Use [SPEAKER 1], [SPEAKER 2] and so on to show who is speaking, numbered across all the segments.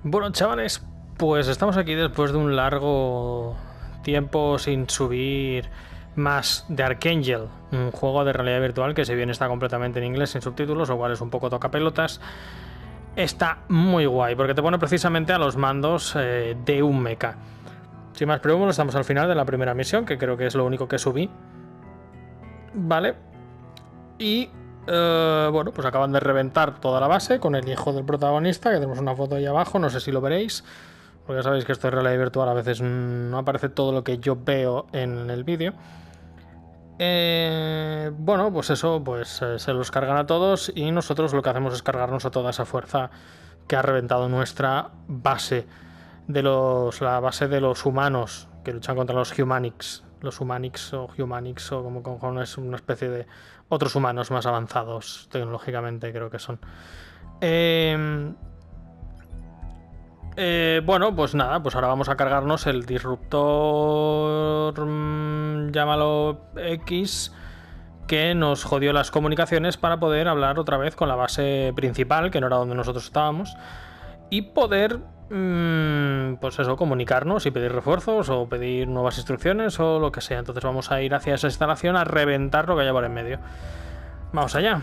[SPEAKER 1] Bueno, chavales, pues estamos aquí después de un largo tiempo sin subir más de Archangel, un juego de realidad virtual que si bien está completamente en inglés sin subtítulos, lo cual es un poco tocapelotas, está muy guay porque te pone precisamente a los mandos de un mecha. Sin más preámbulos, estamos al final de la primera misión, que creo que es lo único que subí. Vale. Y bueno, pues acaban de reventar toda la base con el hijo del protagonista, que tenemos una foto ahí abajo, no sé si lo veréis, porque ya sabéis que esto es realidad virtual, a veces no aparece todo lo que yo veo en el vídeo. Bueno, pues eso, pues se los cargan a todos y nosotros lo que hacemos es cargarnos a toda esa fuerza que ha reventado nuestra base la base de los humanos que luchan contra los Humanics. Los Humanics o como es una especie de otros humanos más avanzados tecnológicamente, creo que son. Bueno, pues nada, pues ahora vamos a cargarnos el disruptor, llámalo X, que nos jodió las comunicaciones para poder hablar otra vez con la base principal, que no era donde nosotros estábamos, y poder, pues eso, comunicarnos y pedir refuerzos o pedir nuevas instrucciones o lo que sea. Entonces vamos a ir hacia esa instalación a reventar lo que haya por en medio. Vamos allá.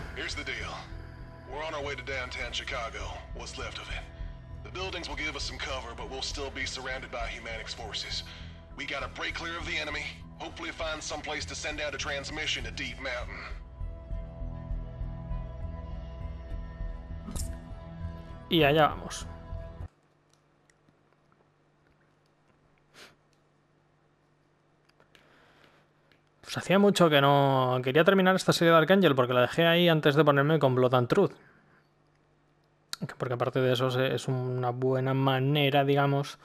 [SPEAKER 1] The buildings will give us some cover, but we'll still be surrounded by Humanics forces. We gotta break clear of the enemy, hopefully find some place to send out a transmission to Deep Mountain. Y allá vamos. Pues hacía mucho que no quería terminar esta serie de Archangel porque la dejé ahí antes de ponerme con Blood and Truth. Porque aparte de eso es una buena manera, digamos,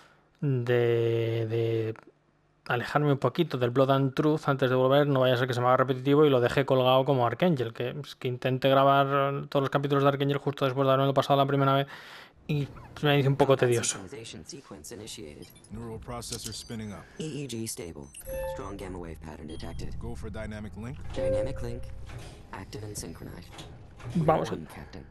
[SPEAKER 1] de alejarme un poquito del Blood and Truth antes de volver. No vaya a ser que se me haga repetitivo y lo dejé colgado como Archangel, que intenté grabar todos los capítulos de Archangel justo después de haberlo pasado la primera vez y me hizo un poco tedioso.
[SPEAKER 2] Neural processor spinning up. EEG stable. Strong gamma wave pattern detected. Go for dynamic link. Dynamic link. Active and synchronized.
[SPEAKER 1] Vamos a...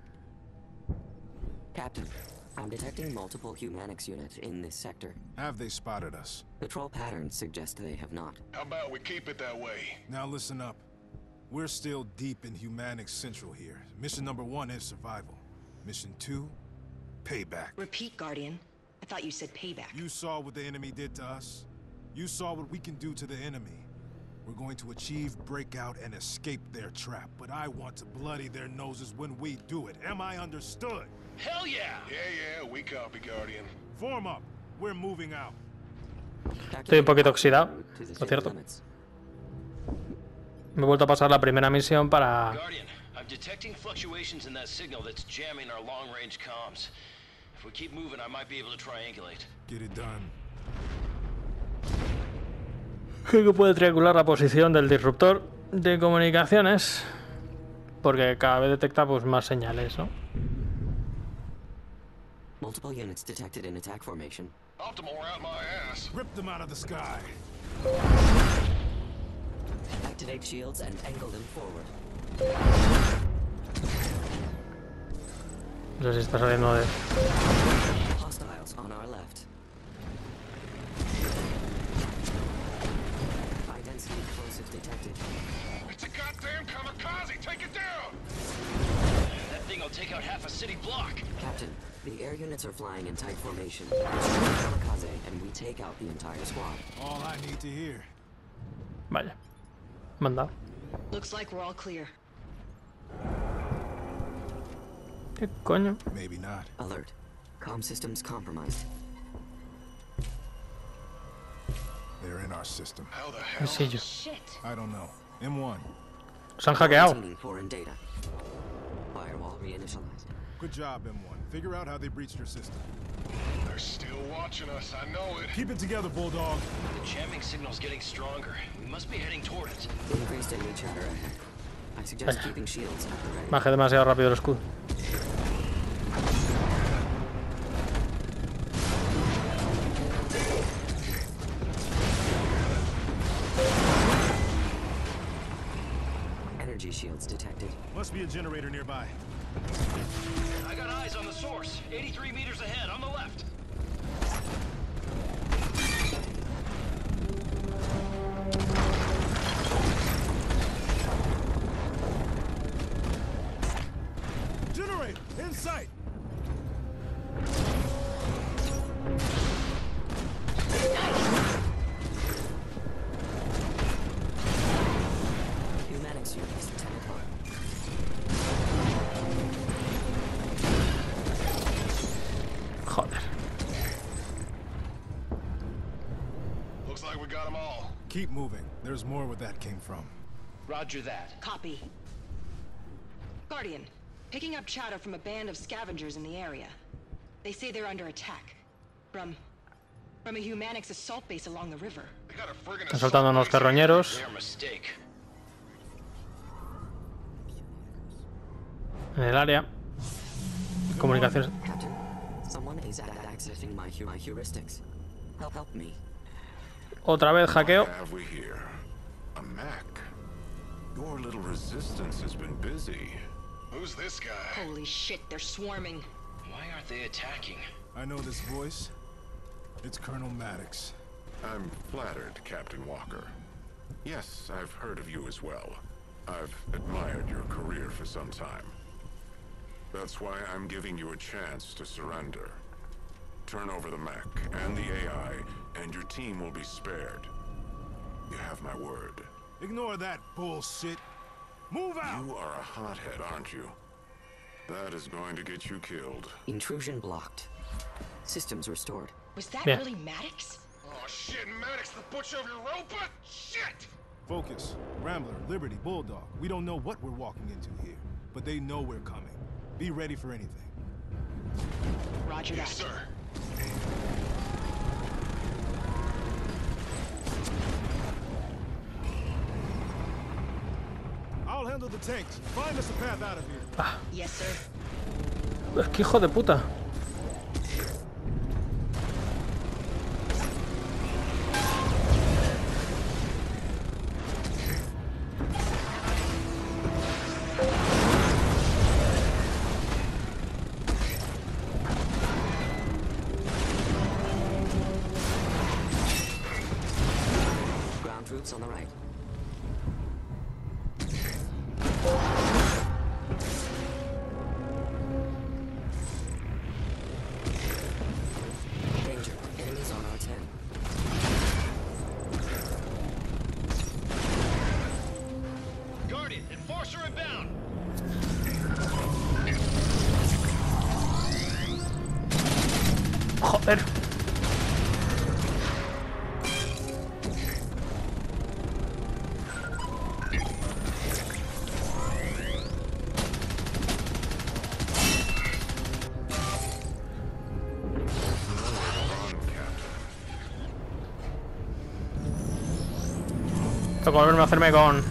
[SPEAKER 2] Captain, I'm detecting multiple Humanics units in this sector. Have they spotted us? Patrol patterns suggest they have not.
[SPEAKER 3] How about we keep it that way?
[SPEAKER 2] Now listen up. We're still deep in Humanics Central here. Mission number 1 is survival. Mission 2, payback.
[SPEAKER 4] Repeat, Guardian. I thought you said payback.
[SPEAKER 2] You saw what the enemy did to us. You saw what we can do to the enemy. We're going to achieve breakout and escape their trap, but I want to bloody their noses when we do it. Am I understood?
[SPEAKER 3] Hell yeah! Yeah, we copy, Guardian.
[SPEAKER 2] Form up. We're moving out.
[SPEAKER 1] Estoy un poquito oxidado, por cierto. Me he vuelto a pasar la primera misión para...
[SPEAKER 3] Guardian, I'm detecting fluctuations in that signal that's jamming our long-range comms. If we keep moving, I might be able to triangulate.
[SPEAKER 2] Get it done.
[SPEAKER 1] Creo que puede triangular la posición del disruptor de comunicaciones porque cada vez detecta pues más señales, ¿no?
[SPEAKER 2] Multiple units detected in attack formation.
[SPEAKER 3] Optimal out my ass.
[SPEAKER 2] Rip them out of the sky. Activate shields and angle them forward.
[SPEAKER 1] No sé si está saliendo de...
[SPEAKER 2] Hostiles on our left. High density explosives detected.
[SPEAKER 3] It's a goddamn kamikaze! Take it down! That thing'll take out half a city block.
[SPEAKER 2] Captain, the air units are flying in tight formation. Kamikaze, and we take out the entire squad. All I need to hear.
[SPEAKER 1] Vaya. Mandado.
[SPEAKER 4] Looks like we're all clear.
[SPEAKER 1] ¿Qué coño?
[SPEAKER 2] Maybe not. Alert. Comm systems compromised. They're in our system.
[SPEAKER 3] How the
[SPEAKER 1] ¿Qué
[SPEAKER 3] hell?
[SPEAKER 1] sé yo?
[SPEAKER 4] Shit.
[SPEAKER 2] I don't know. M1.
[SPEAKER 1] Se han hackeado.
[SPEAKER 2] Foreign data. Firewall reinitialized. Good job, M1. Figure out how they breached your system.
[SPEAKER 3] They're still watching us, I know it.
[SPEAKER 2] Keep it together, Bulldog.
[SPEAKER 3] The jamming signal's getting stronger. We must be heading toward it.
[SPEAKER 2] Increased enemy chatter ahead. I suggest keeping shields at the ready.
[SPEAKER 1] Bajé demasiado rápido el escudo.
[SPEAKER 2] Energy shields detected.
[SPEAKER 5] Must be a generator nearby.
[SPEAKER 3] I got eyes on the source. 83 meters ahead, on the left.
[SPEAKER 2] Generator, in sight.
[SPEAKER 5] Humanics units, 10 o'clock.
[SPEAKER 1] Joder.
[SPEAKER 3] Looks like we got them all.
[SPEAKER 2] Keep moving. There's more where that came from.
[SPEAKER 3] Roger that.
[SPEAKER 4] Copy. Guardian, picking up chatter from a band of scavengers in the area. They say they're under attack. From a Humanics assault base along the river.
[SPEAKER 3] They got a friggin'
[SPEAKER 1] Están soltando unos carroñeros.
[SPEAKER 3] Their mistake.
[SPEAKER 1] En el área. Comunicaciones.
[SPEAKER 5] Captain, someone is accessing my heuristics. Help me.
[SPEAKER 1] Otra vez hackeo.
[SPEAKER 6] What have we here? A mech. Your little resistance has been busy.
[SPEAKER 3] Who's this guy?
[SPEAKER 4] Holy shit, they're swarming.
[SPEAKER 3] Why aren't they attacking?
[SPEAKER 2] I know this voice. It's Colonel Maddox.
[SPEAKER 6] I'm flattered, Captain Walker. Yes, I've heard of you as well. I've admired your career for some time. That's why I'm giving you a chance to surrender. Turn over the mech and the AI, and your team will be spared. You have my word.
[SPEAKER 2] Ignore that bullshit. Move out!
[SPEAKER 6] You are a hothead, aren't you? That is going to get you killed.
[SPEAKER 5] Intrusion blocked. Systems restored.
[SPEAKER 4] Was that
[SPEAKER 1] Yeah.
[SPEAKER 4] really Maddox?
[SPEAKER 3] Oh shit, Maddox, the butcher of your robot? Shit!
[SPEAKER 2] Focus. Rambler, Liberty, Bulldog. We don't know what we're walking into here, but they know we're coming. Be ready for anything.
[SPEAKER 4] Roger that.
[SPEAKER 3] Yes, sir.
[SPEAKER 2] I'll handle the tanks. Find us a path out of here.
[SPEAKER 4] Yes, sir.
[SPEAKER 1] ¡Qué hijo de puta!
[SPEAKER 5] Ground troops on the right. Danger. Enemies on our 10.
[SPEAKER 3] Guardian, Enforcer inbound!
[SPEAKER 1] ¡Joder!
[SPEAKER 6] On, Captain.
[SPEAKER 1] Tengo que volverme a hacerme con...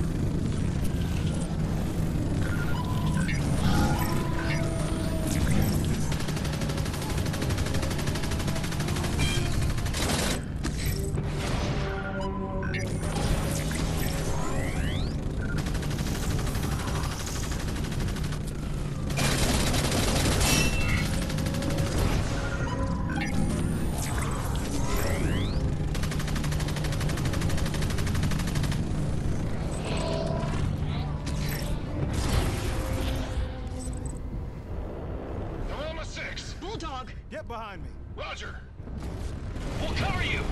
[SPEAKER 3] Aroma 6!
[SPEAKER 4] Bulldog!
[SPEAKER 2] Get behind me.
[SPEAKER 3] Roger! We'll cover you!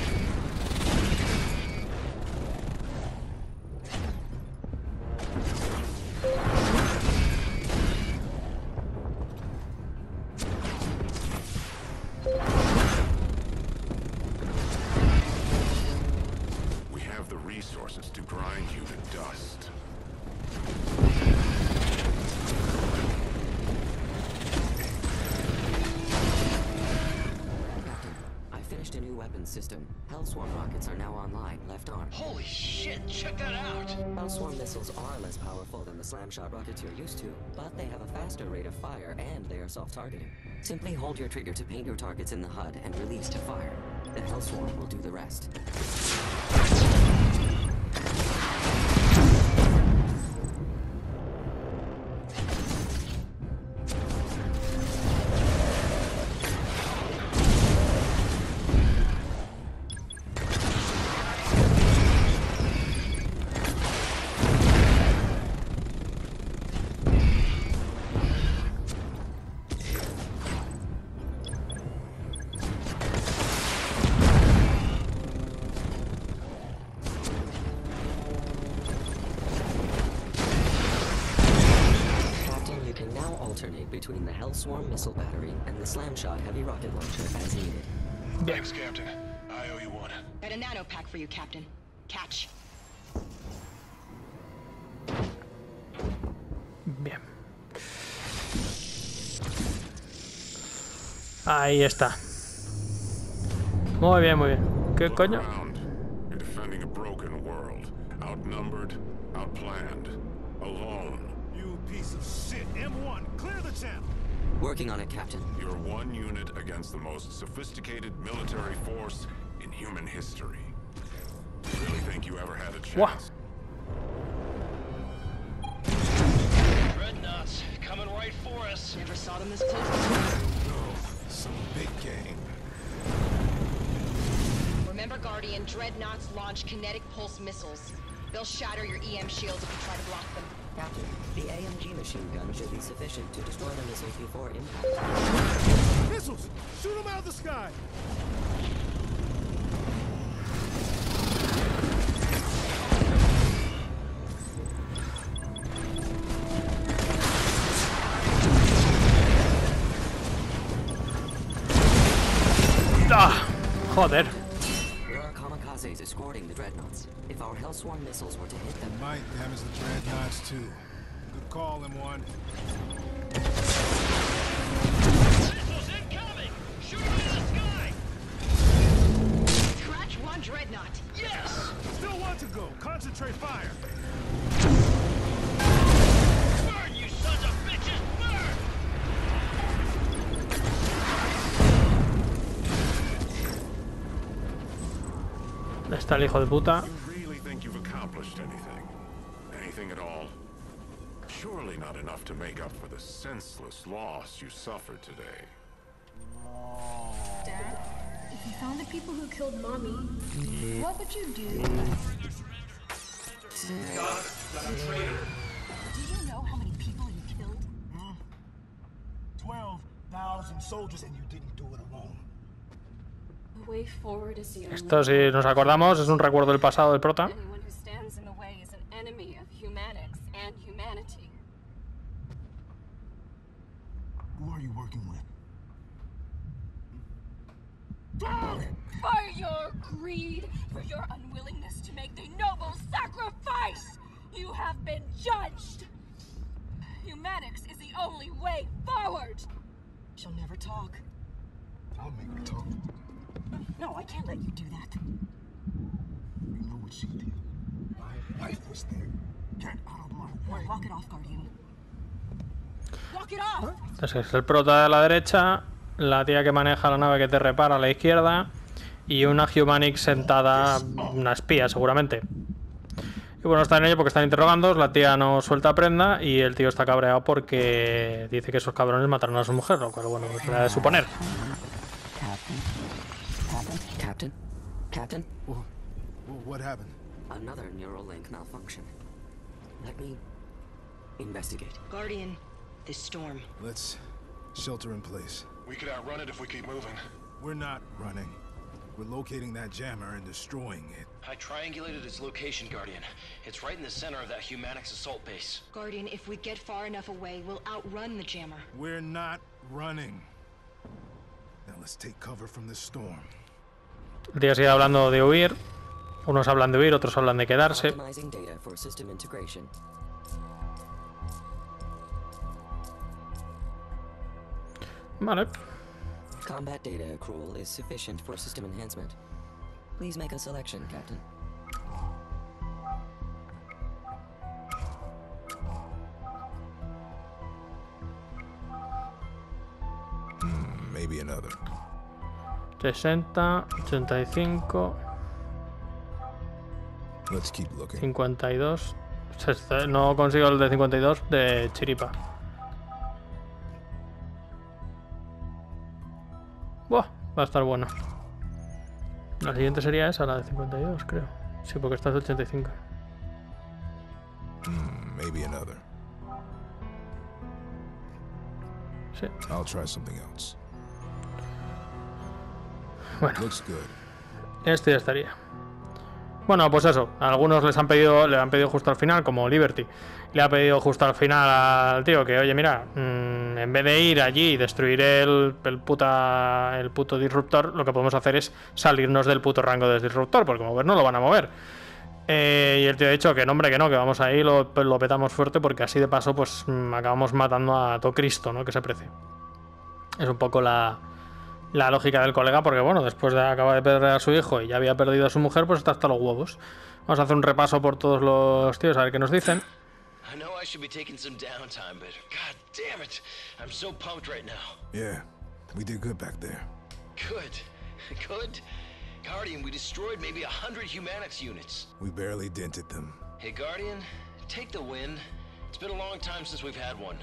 [SPEAKER 6] We have the resources to grind you to dust.
[SPEAKER 5] Captain, I finished a new weapons system. Hellswarm rockets are now online, left arm.
[SPEAKER 3] Holy shit, check that out!
[SPEAKER 5] Hellswarm missiles are less powerful than the Slamshot rockets you're used to, but they have a faster rate of fire and they are self-targeting. Simply hold your trigger to paint your targets in the HUD and release to fire. The Hellswarm will do the rest. Now alternate between the Hellswarm missile battery and the Slamshot heavy rocket launcher as needed.
[SPEAKER 3] Thanks, Captain. I owe you one.
[SPEAKER 4] Got a nano pack for you, Captain. Catch.
[SPEAKER 1] Bien. Ahí está. Muy bien, muy bien. ¿Qué
[SPEAKER 6] Look
[SPEAKER 1] coño?
[SPEAKER 6] around. You're defending a broken world. Outnumbered, outplanned, alone.
[SPEAKER 2] You piece of shit. M1, clear the channel.
[SPEAKER 5] Working on it, Captain.
[SPEAKER 6] You're one unit against the most sophisticated military force in human history. Really think you ever had a
[SPEAKER 1] Wow.
[SPEAKER 6] chance?
[SPEAKER 3] Dreadnoughts coming right for us.
[SPEAKER 4] Never saw them this close before.
[SPEAKER 2] Some big game.
[SPEAKER 4] Remember, Guardian, Dreadnoughts launch kinetic pulse missiles. They'll shatter your EM shields if you try to block them.
[SPEAKER 5] Captain, the AMG machine gun should be sufficient to destroy the missiles before impact.
[SPEAKER 2] Missiles! Shoot them out of the sky!
[SPEAKER 1] ¡Ah! Joder.
[SPEAKER 5] There are kamikazes escorting the dreadnoughts. If our Hellswarm missiles were to hit them,
[SPEAKER 2] Might damage the dreadnoughts too. Good call, M1.
[SPEAKER 3] Missiles incoming! Shoot them in the sky!
[SPEAKER 4] Scratch one Dreadnought.
[SPEAKER 3] Yes!
[SPEAKER 2] Still want to go. Concentrate fire.
[SPEAKER 3] Burn, you sons of bitches! Burn!
[SPEAKER 1] Está el hijo de puta.
[SPEAKER 6] You really think you've accomplished anything? Anything at all? Surely not enough to make up for the senseless loss you suffered today.
[SPEAKER 7] Dad, if you found the people who killed Mommy, what would you do? Do you know how many people you killed?
[SPEAKER 2] 12,000 soldiers and you didn't do it alone.
[SPEAKER 7] The way forward is the only
[SPEAKER 1] Esto, si nos acordamos, es un recuerdo del pasado del prota.
[SPEAKER 7] Anyone who stands in the way is an enemy of humanics and humanity.
[SPEAKER 2] Who are you working with?
[SPEAKER 7] For your greed, for your unwillingness to make the noble sacrifice, you have been judged. Humanics is the only way forward.
[SPEAKER 4] She'll never talk.
[SPEAKER 2] I'll make her talk.
[SPEAKER 4] No, I can't let you do that.
[SPEAKER 2] You know what she did. My wife was there. Get out of my way.
[SPEAKER 4] Walk it off, Guardian. Walk it off!
[SPEAKER 1] Entonces es el prota de la derecha, la tía que maneja la nave que te repara a la izquierda y una Humanix sentada, una espía seguramente. Y bueno, están en ello porque están interrogando, la tía no suelta prenda y el tío está cabreado porque dice que esos cabrones mataron a su mujer, lo cual bueno, pues era de suponer.
[SPEAKER 5] Captain? Captain?
[SPEAKER 2] What happened?
[SPEAKER 5] Another neural link malfunction. Let me investigate.
[SPEAKER 4] Guardian, this storm.
[SPEAKER 2] Let's shelter in place.
[SPEAKER 3] We could outrun it if we keep moving.
[SPEAKER 2] We're not running. We're locating that jammer and destroying it.
[SPEAKER 3] I triangulated its location, Guardian. It's right in the center of that Humanix assault base.
[SPEAKER 4] Guardian, if we get far enough away, we'll outrun the jammer.
[SPEAKER 2] We're not running. Now let's take cover from this storm.
[SPEAKER 1] El tío sigue hablando de huir, unos hablan de huir, otros hablan de quedarse.
[SPEAKER 5] Optimizing data for system integration.
[SPEAKER 1] Vale.
[SPEAKER 5] Combat data accrual is sufficient for system enhancement. Please make a selection, Captain.
[SPEAKER 2] Maybe another.
[SPEAKER 1] 60, 85,
[SPEAKER 2] Let's keep looking.
[SPEAKER 1] 52. No consigo el de 52 de chiripa. Buah, va a estar bueno. La siguiente sería esa, la de 52, creo. Sí, porque esta es de 85.
[SPEAKER 2] Maybe another.
[SPEAKER 1] Sí.
[SPEAKER 2] I'll try something else.
[SPEAKER 1] Bueno,
[SPEAKER 2] Looks good.
[SPEAKER 1] este ya estaría. Bueno, pues eso, a algunos le han pedido justo al final, como Liberty, le ha pedido justo al final al tío que, oye, mira, en vez de ir allí y destruir el puto disruptor, lo que podemos hacer es salirnos del puto rango del disruptor, porque mover no lo van a mover. Y el tío ha dicho que no, hombre, que no, que vamos ahí, lo petamos fuerte, porque así de paso pues acabamos matando a todo Cristo, ¿no? Que se precie. Es un poco la lógica del colega, porque bueno, después de acabar de perder a su hijo y ya había perdido a su mujer, pues está hasta los huevos. Vamos a hacer un repaso por todos los tíos, a ver qué nos dicen.
[SPEAKER 3] I know I should be taking some downtime, but god damn it, I'm so pumped right now.
[SPEAKER 2] Yeah, we did good back there.
[SPEAKER 3] Good. Good? Guardian, we destroyed maybe 100 Humanix units.
[SPEAKER 2] We barely dented them.
[SPEAKER 3] Hey, Guardian, take the win. It's been a long time since we've had one.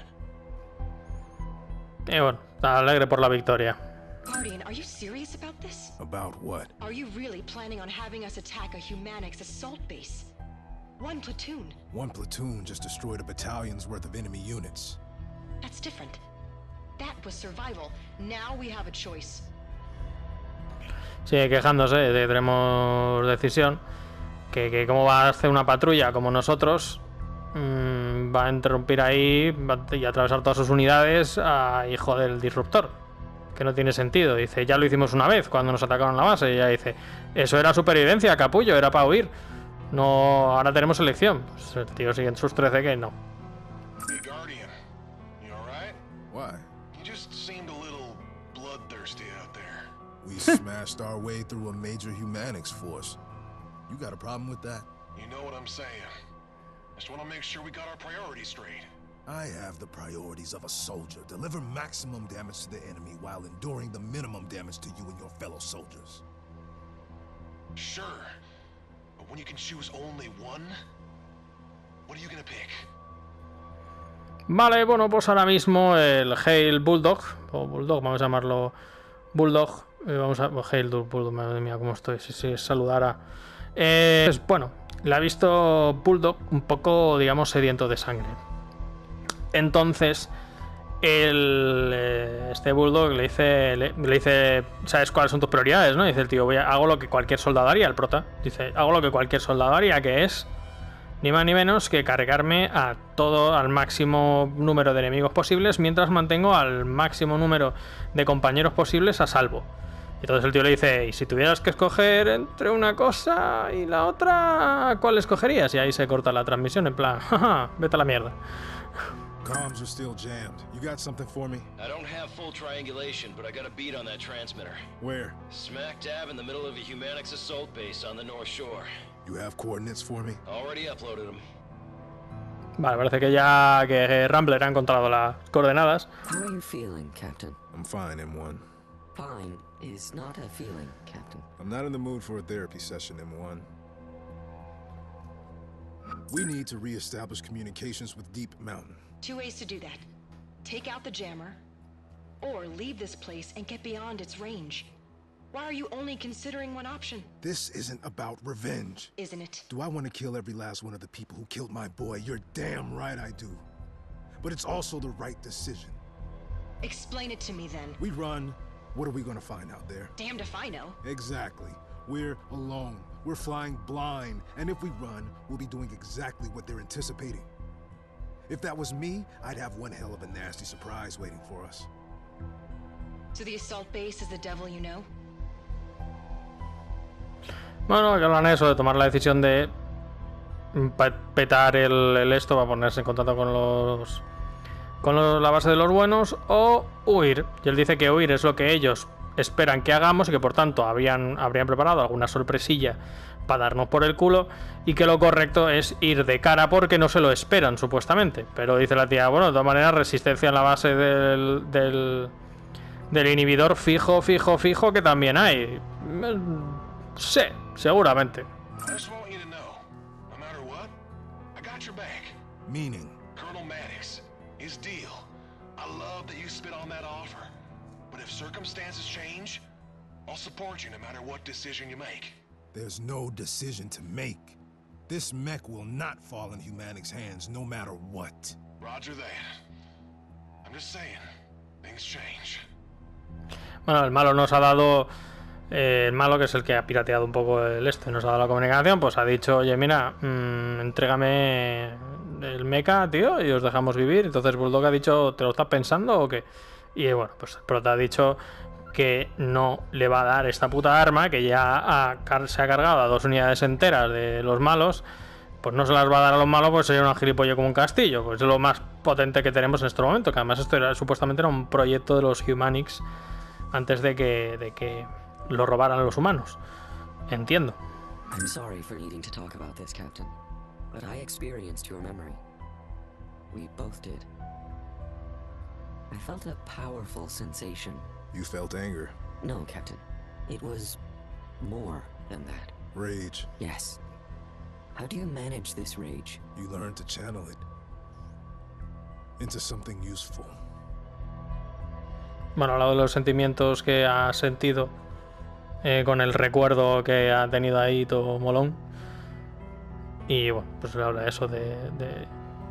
[SPEAKER 1] Y bueno, está alegre por la victoria.
[SPEAKER 4] Guardian, are you serious about this?
[SPEAKER 2] About what?
[SPEAKER 4] Are you really planning on having us attack a Humanix assault base? One platoon.
[SPEAKER 2] One platoon just destroyed a battalion's worth of enemy units.
[SPEAKER 4] That's different. That was survival. Now we have a choice.
[SPEAKER 1] Sigue quejándose de que tenemos decisión. Que cómo va a hacer una patrulla como nosotros. Va a interrumpir ahí y atravesar todas sus unidades a hijo del disruptor. Que no tiene sentido. Dice, ya lo hicimos una vez cuando nos atacaron la base. Y ella dice, eso era supervivencia, capullo, era para huir. No, ahora tenemos elección. Pues el tío sigue en sus 13 que no.
[SPEAKER 8] Hey, Guardian, you alright?
[SPEAKER 2] Why?
[SPEAKER 8] You just seemed a little bloodthirsty out there.
[SPEAKER 2] We smashed our way through a major Humanix force. You got a problem with that?
[SPEAKER 8] You know what I'm saying. Just want to make sure we got our priorities straight.
[SPEAKER 2] I have the priorities of a soldier. Deliver maximum damage to the enemy while enduring the minimum damage to you and your fellow soldiers.
[SPEAKER 8] Sure. But when you can choose only one, what are you gonna pick?
[SPEAKER 1] Vale, bueno, pues ahora mismo el Hail Bulldog, o Bulldog, vamos a llamarlo Bulldog. Vamos a... Hail Bulldog, madre mía, cómo estoy, si saludara. Pues bueno, le ha visto Bulldog un poco, digamos, sediento de sangre. Entonces, este Bulldog le dice, ¿sabes cuáles son tus prioridades? ¿No? Dice el tío, hago lo que cualquier soldado haría, el prota. Dice, hago lo que cualquier soldado haría, que es ni más ni menos que cargarme al máximo número de enemigos posibles mientras mantengo al máximo número de compañeros posibles a salvo. Entonces el tío le dice, y si tuvieras que escoger entre una cosa y la otra, ¿cuál escogerías? Y ahí se corta la transmisión, en plan, jaja, vete a la mierda.
[SPEAKER 2] Comms are still jammed. You got something for me?
[SPEAKER 3] I don't have full triangulation, but I got a beat on that transmitter.
[SPEAKER 2] Where?
[SPEAKER 3] Smack dab in the middle of a Humanix assault base on the North Shore.
[SPEAKER 2] You have coordinates for me?
[SPEAKER 3] Already uploaded them.
[SPEAKER 1] Vale, parece que ya que Rambler ha encontrado las coordenadas.
[SPEAKER 5] How are you feeling, Captain?
[SPEAKER 2] I'm fine, M1.
[SPEAKER 5] Fine is not a feeling, Captain.
[SPEAKER 2] I'm not in the mood for a therapy session, M1. We need to re-establish communications with Deep Mountain.
[SPEAKER 4] 2 ways to do that. Take out the jammer, or leave this place and get beyond its range. Why are you only considering one option?
[SPEAKER 2] This isn't about revenge.
[SPEAKER 4] Isn't it?
[SPEAKER 2] Do I want to kill every last one of the people who killed my boy? You're damn right I do. But it's also the right decision.
[SPEAKER 4] Explain it to me then.
[SPEAKER 2] We run. What are we going to find out there?
[SPEAKER 4] Damned if I know.
[SPEAKER 2] Exactly. We're alone. We're flying blind. And if we run, we'll be doing exactly what they're anticipating. If that was me, I'd have one hell of a nasty surprise waiting for us.
[SPEAKER 4] So the assault base is the devil you know?
[SPEAKER 1] Bueno, que hablan eso de tomar la decisión de petar el esto para ponerse en contacto con la base de los buenos o huir. Y él dice que huir es lo que ellos esperan que hagamos y que por tanto habrían preparado alguna sorpresilla para darnos por el culo y que lo correcto es ir de cara porque no se lo esperan supuestamente. Pero dice la tía, bueno, de todas maneras resistencia en la base del inhibidor fijo que también hay. Sí, seguramente.
[SPEAKER 8] I just want you to know, no matter what, I got your back.
[SPEAKER 2] Meaning?
[SPEAKER 8] Colonel Maddox, his deal. I love that you spit on that offer. But if circumstances change, I'll support you no matter what decision you make.
[SPEAKER 2] There's no decision to make. This mech will not fall in Humanix hands no matter what.
[SPEAKER 8] Roger that. I'm just saying, things change.
[SPEAKER 1] Bueno, el malo nos ha dado el malo, que es el que ha pirateado un poco el y nos ha dado la comunicación, pues ha dicho, oye, mira, entrégame el mecha, tío, y os dejamos vivir. Entonces Bulldog ha dicho, ¿te lo estás pensando o qué? Y bueno, pues el prota ha dicho que no le va a dar esta puta arma, que ya se ha cargado a 2 unidades enteras de los malos, pues no se las va a dar a los malos, pues sería una gilipollas como un castillo. Pues es lo más potente que tenemos en este momento, que además esto supuestamente era un proyecto de los Humanics antes de que lo robaran los humanos. Entiendo.
[SPEAKER 5] I'm sorry for needing to talk about this, Captain, but I experienced your memory. We both did. I felt a powerful sensation.
[SPEAKER 2] You felt anger.
[SPEAKER 5] No, Captain. It was more than that.
[SPEAKER 2] Rage.
[SPEAKER 5] Yes. How do you manage this rage?
[SPEAKER 2] You learn to channel it into something useful.
[SPEAKER 1] Bueno, hablado de los sentimientos que ha sentido con el recuerdo que ha tenido ahí todo molón. Y bueno, pues habla de eso, de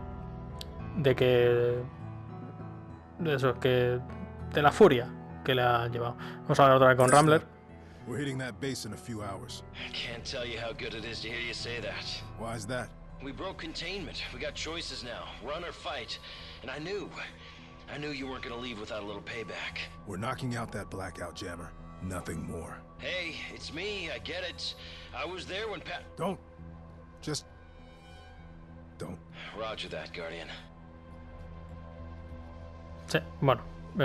[SPEAKER 1] la furia que le ha llevado. Vamos a hablar otra vez con Rambler.
[SPEAKER 2] We're hitting that base in a few hours.
[SPEAKER 3] I can't tell you how good it is to hear you say that.
[SPEAKER 2] Why is that?
[SPEAKER 3] We broke containment. We got choices now. Run or fight. And I knew you weren't gonna leave without a little payback.
[SPEAKER 2] We're knocking out that blackout jammer. Nothing more.
[SPEAKER 3] Hey, it's me. I get it. I was there when Pat...
[SPEAKER 2] Don't. Just... don't.
[SPEAKER 3] Roger that, Guardian.
[SPEAKER 1] Sí, bueno.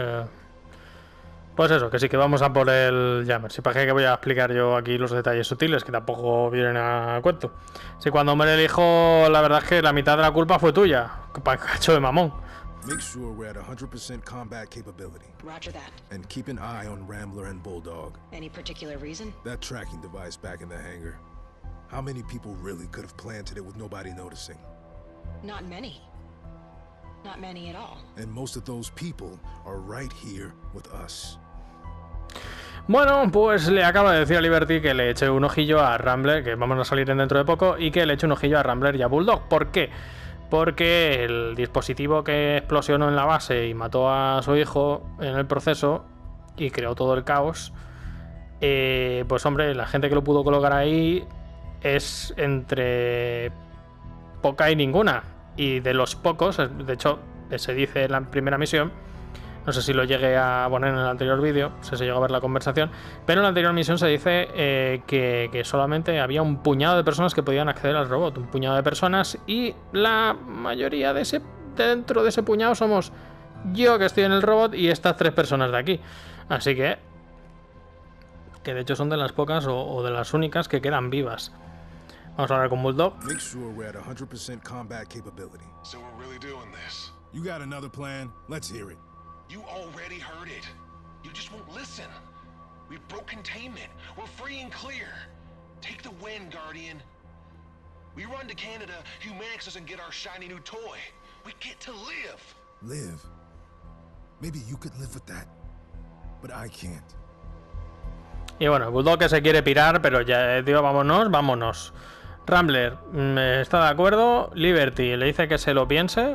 [SPEAKER 1] Pues eso, que sí que vamos a por el Jammer. Si para qué que voy a explicar yo aquí los detalles sutiles, que tampoco vienen a cuento. Si cuando muere el hijo, la verdad es que la mitad de la culpa fue tuya. Cacho de mamón.
[SPEAKER 2] Make sure we're at 100% combat capability.
[SPEAKER 4] Roger that.
[SPEAKER 2] And keep an eye on Rambler and Bulldog.
[SPEAKER 4] Any particular reason?
[SPEAKER 2] That tracking device back in the hangar. How many people really could have planted it with nobody noticing?
[SPEAKER 4] Not many. Not many at all.
[SPEAKER 2] And most of those people are right here with us.
[SPEAKER 1] Bueno, pues le acaba de decir a Liberty que le eche un ojillo a Rambler, que vamos a salir dentro de poco, y que le eche un ojillo a Rambler y a Bulldog. ¿Por qué? Porque el dispositivo que explosionó en la base y mató a su hijo en el proceso y creó todo el caos, pues hombre, la gente que lo pudo colocar ahí es entre poca y ninguna. Y de los pocos, de hecho, se dice en la primera misión, no sé si lo llegué a poner en el anterior vídeo, no sé si llegó a ver la conversación, pero en la anterior misión se dice que solamente había un puñado de personas que podían acceder al robot, un puñado de personas, y la mayoría dentro de ese puñado somos yo, que estoy en el robot, y estas 3 personas de aquí. Así que de hecho son de las pocas o de las únicas que quedan vivas. Vamos a hablar con Bulldog.
[SPEAKER 2] Make sure we're at 100% combat capability.
[SPEAKER 8] So we're really doing this.
[SPEAKER 2] You got another plan? Let's hear it.
[SPEAKER 8] You already heard it. You just won't listen. We broke containment. We're free and clear. Take the win, Guardian. We run to Canada, Humanix doesn't get our shiny new toy. We get to live.
[SPEAKER 2] Live? Maybe you could live with that. But I can't.
[SPEAKER 1] Y bueno, Bulldog que se quiere pirar, pero ya digo, vámonos. Rambler está de acuerdo, Liberty le dice que se lo piense,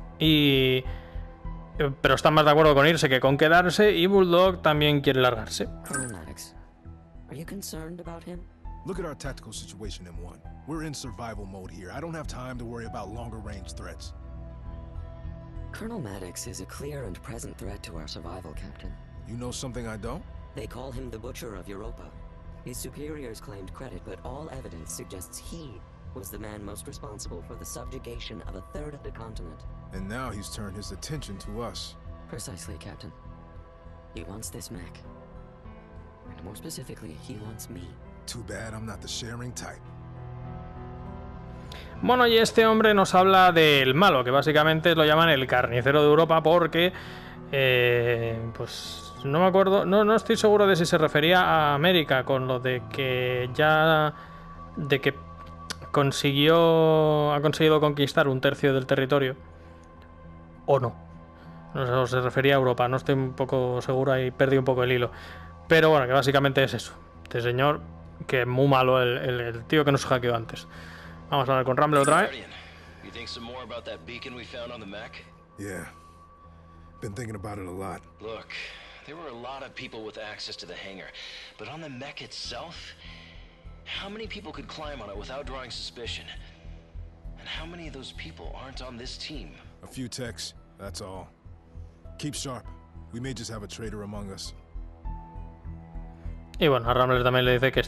[SPEAKER 1] pero está más de acuerdo con irse que con quedarse, y Bulldog también quiere largarse.
[SPEAKER 5] Colonel Maddox, are you concerned about him?
[SPEAKER 2] Look at our tactical situation, M1. We're in survival mode here. I don't have time to worry about longer range threats.
[SPEAKER 5] Colonel Maddox is a clear and present threat to our survival, Captain.
[SPEAKER 2] You know something I don't?
[SPEAKER 5] They call him the Butcher of Europa. His superiors claimed credit, but all evidence suggests he was the man most responsible for the subjugation of 1/3 of the continent.
[SPEAKER 2] And now he's turned his attention to us.
[SPEAKER 5] Precisely, Captain. He wants this mech. And more specifically, he wants me.
[SPEAKER 2] Too bad I'm not the sharing type.
[SPEAKER 1] Bueno, y este hombre nos habla del malo, que básicamente lo llaman el carnicero de Europa, porque pues no me acuerdo, no estoy seguro de si se refería a América con lo de que ha conseguido conquistar 1/3 del territorio, o no sé, o se refería a Europa, no estoy un poco seguro y perdí un poco el hilo, pero bueno, que básicamente es eso, este señor que es muy malo, el tío que nos hackeó antes. Vamos a hablar con Rambler otra vez.
[SPEAKER 2] Yeah. Been thinking about it a lot.
[SPEAKER 3] Look, There were a lot of people with access to the hangar, but on the mech itself, how many people could climb on it without drawing suspicion? And how many of those people aren't on this team?
[SPEAKER 2] A few techs, that's all. Keep sharp. We may just have a traitor among us.
[SPEAKER 1] Y bueno, a Rambler también le dice que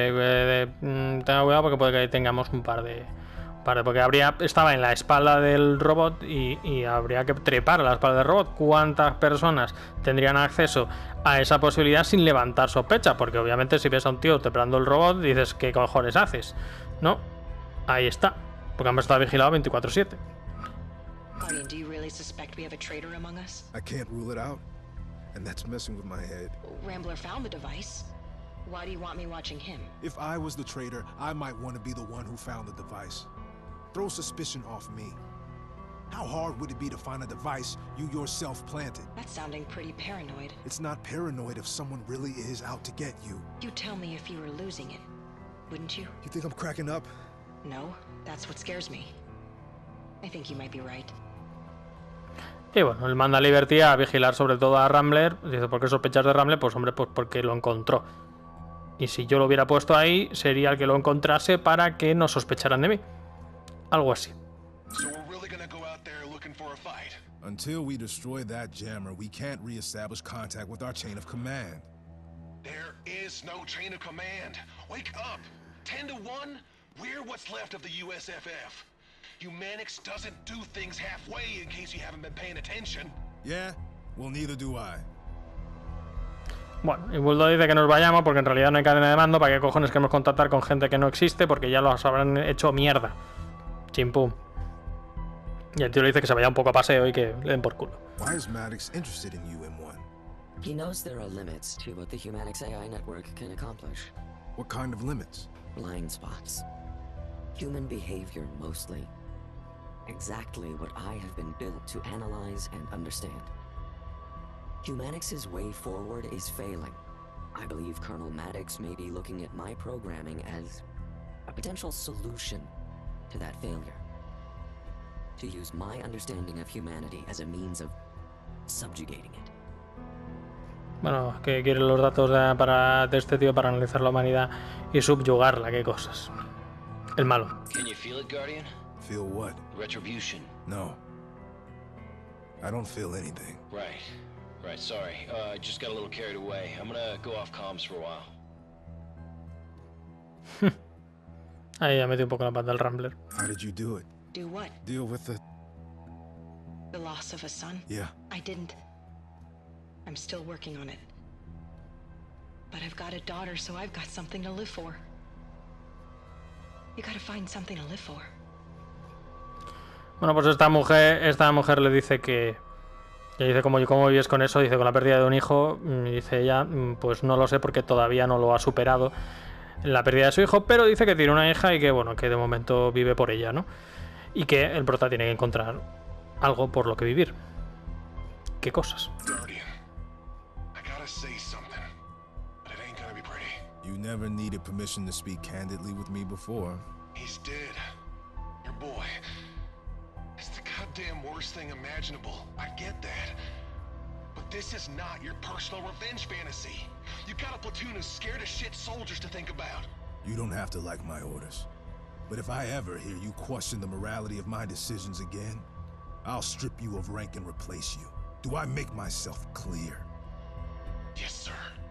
[SPEAKER 1] tenga cuidado porque puede que ahí tengamos un par de porque estaba en la espalda del robot y habría que trepar a la espalda del robot. ¿Cuántas personas tendrían acceso a esa posibilidad sin levantar sospecha? Porque obviamente si ves a un tío trepando el robot dices, ¿qué cojones haces? No, ahí está, porque han estado vigilados 24/7.
[SPEAKER 4] Guardian, do you really suspect we have a traitor among us?
[SPEAKER 2] I can't rule it out, and that's messing with my head.
[SPEAKER 4] Rambler found the device. Why do you want me watching him?
[SPEAKER 2] If I was the traitor, I might want to be the one who found the device. Throw suspicion off me. How hard would it be to find a device you yourself planted?
[SPEAKER 4] That's sounding pretty paranoid.
[SPEAKER 2] It's not paranoid if someone really is out to get you.
[SPEAKER 4] You'd tell me if you were losing it, wouldn't you?
[SPEAKER 2] You think I'm cracking up?
[SPEAKER 4] No, that's what scares me. I think you might be right.
[SPEAKER 1] Y bueno, él manda a Liberty a vigilar sobre todo a Rambler. Dice, ¿por qué sospechas de Rambler? Pues hombre, pues porque lo encontró. Y si yo lo hubiera puesto ahí, sería el que lo encontrase para que no sospecharan de mí. Algo así.
[SPEAKER 8] So we're really gonna go out there looking for a fight?
[SPEAKER 2] Until we destroy that jammer, we can't re-establish contact with our chain of command.
[SPEAKER 8] There is no chain of command. Wake up! 10 to 1? We're what's left of the USFF. Humanix doesn't do things halfway, in case you haven't been paying attention.
[SPEAKER 2] Yeah? Well, neither do I.
[SPEAKER 1] Bueno, y Bulldog dice que nos vayamos porque en realidad no hay cadena de mando. ¿Para qué cojones queremos contactar con gente que no existe? Porque ya los habrán hecho mierda. Chimpum. Y el tío le dice que se vaya un poco a paseo y que le den por culo.
[SPEAKER 2] Why is Maddox interested in you, M1?
[SPEAKER 5] He knows there are limits to what the Humanix AI network can accomplish.
[SPEAKER 2] What kind of limits?
[SPEAKER 5] Blind spots. Human behavior, mostly. Exactly what I have been built to analyze and understand. Humanix's way forward is failing. I believe Colonel Maddox may be looking at my programming as a potential solution to that failure. To use my understanding of humanity as a means of subjugating it.
[SPEAKER 1] Bueno, que quiere los datos de este tío para analizar la humanidad y subyugarla, qué cosas. El malo.
[SPEAKER 3] Can you feel it, Guardian?
[SPEAKER 2] Feel what?
[SPEAKER 3] Retribution.
[SPEAKER 2] No. I don't feel anything.
[SPEAKER 3] Right. Right, sorry. I just got a little carried away. I'm gonna go off comms for a while.
[SPEAKER 1] Ahí ya metí un poco la pata al Rambler.
[SPEAKER 2] How did you do it?
[SPEAKER 4] Do what?
[SPEAKER 2] Deal with the
[SPEAKER 4] loss of a son?
[SPEAKER 2] Yeah.
[SPEAKER 4] I didn't. I'm still working on it. But I've got a daughter, so I've got something to live for. You gotta find something to live for.
[SPEAKER 1] Bueno, pues esta mujer le dice que... Le dice, ¿cómo vives con eso? Dice, con la pérdida de un hijo. Y dice ella, pues no lo sé porque todavía no lo ha superado la pérdida de su hijo, pero dice que tiene una hija y que, bueno, que de momento vive por ella, ¿no? Y que el prota tiene que encontrar algo por lo que vivir. ¿Qué cosas?
[SPEAKER 8] Guardian, I gotta say something, but it ain't gonna be pretty.
[SPEAKER 2] You never needed permission to speak candidly with me before.
[SPEAKER 8] He's dead. Your boy. It's the goddamn worst thing imaginable. I get that. But this is not your personal revenge fantasy. You got a platoon of scared as shit soldiers to think about.
[SPEAKER 2] You don't have to like my orders. But if I ever hear you question the morality of my decisions again, I'll strip you of rank and replace you. Do I make myself clear?
[SPEAKER 8] Yes, sir.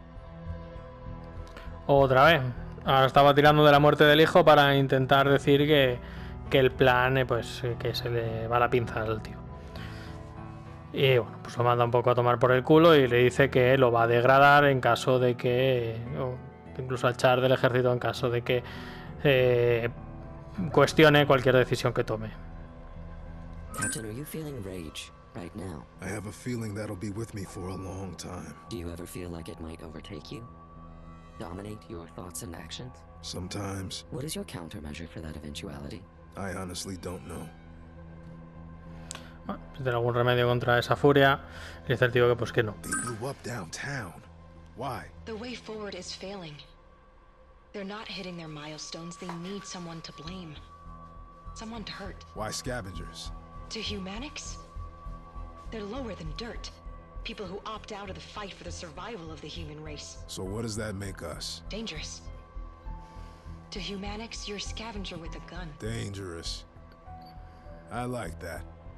[SPEAKER 1] Otra vez. Ahora estaba tirando de la muerte del hijo para intentar decir que el plan, pues que se le va la pinza al tío. Y bueno, pues lo manda un poco a tomar por el culo y le dice que lo va a degradar en caso de que, o incluso a echar del ejército en caso de que cuestione cualquier decisión que tome.
[SPEAKER 5] Captain, are you feeling rage right now?
[SPEAKER 2] I have a feeling that'll be with me for a long time.
[SPEAKER 5] Do you ever feel like it might overtake you? Dominate your thoughts and actions?
[SPEAKER 2] Sometimes.
[SPEAKER 5] What is your countermeasure for that eventuality?
[SPEAKER 2] I honestly don't know.
[SPEAKER 1] Bueno, si tiene algún remedio contra esa furia, le dice el tío que pues que no.
[SPEAKER 2] They blew up downtown. Why?
[SPEAKER 4] The way forward is failing. They're not hitting their milestones. They need someone to blame. Someone to hurt.
[SPEAKER 2] Why scavengers?
[SPEAKER 4] To Humanix? They're lower than dirt. People who opt out of the fight for the survival of the human race.
[SPEAKER 2] So what does that make us?
[SPEAKER 4] Dangerous. To Humanix, you're a scavenger with a gun.
[SPEAKER 2] Dangerous. I like that.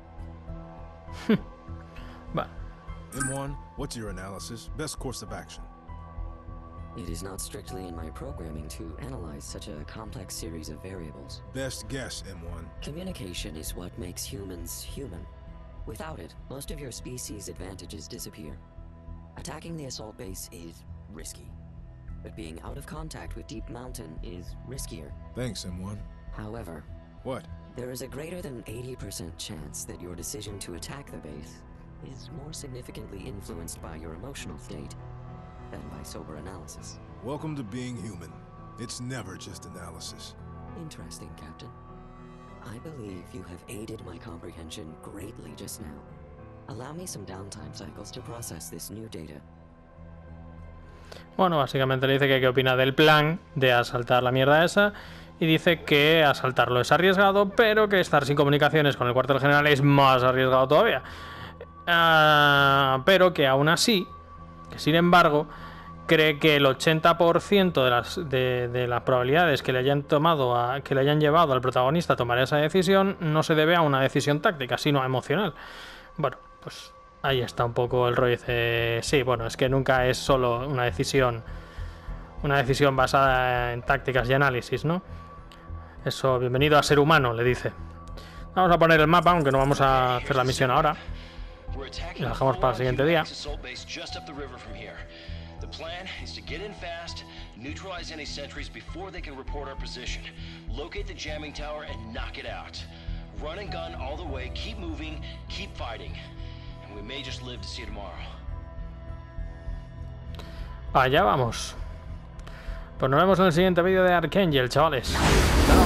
[SPEAKER 1] Va.
[SPEAKER 2] M1, what's your analysis? Best course of action?
[SPEAKER 5] It is not strictly in my programming to analyze such a complex series of variables.
[SPEAKER 2] Best guess, M1.
[SPEAKER 5] Communication is what makes humans human. Without it, most of your species' advantages disappear. Attacking the assault base is risky. But being out of contact with Deep Mountain is riskier.
[SPEAKER 2] Thanks, M1.
[SPEAKER 5] However,
[SPEAKER 2] What?
[SPEAKER 5] there is a greater than 80% chance that your decision to attack the base is more significantly influenced by your emotional state than by sober analysis.
[SPEAKER 2] Welcome to being human. It's never just analysis.
[SPEAKER 5] Interesting, Captain. I believe you have aided my comprehension greatly just now. Allow me some downtime cycles to process this new data.
[SPEAKER 1] Bueno, básicamente le dice que qué opina del plan de asaltar la mierda esa. Y dice que asaltarlo es arriesgado, pero que estar sin comunicaciones con el cuartel general es más arriesgado todavía. Pero que aún así, que sin embargo, cree que el 80% de las probabilidades que le hayan que le hayan llevado al protagonista a tomar esa decisión no se debe a una decisión táctica, sino a emocional. Bueno, pues ahí está un poco el rollo. Dice, sí, bueno, es que nunca es solo una decisión basada en tácticas y análisis, ¿no? Eso, bienvenido a ser humano, le dice. Vamos a poner el mapa, aunque no vamos a hacer la misión ahora. Y lo dejamos para el siguiente día.
[SPEAKER 3] The plan is to get in fast, neutralize any sentries before they can report our position, locate the jamming tower and knock it out. Run and gun all the way, keep moving, keep fighting. And we may just live to see tomorrow.
[SPEAKER 1] Allá vamos. Pues nos vemos en el siguiente vídeo de Archangel, chavales. ¡Chao!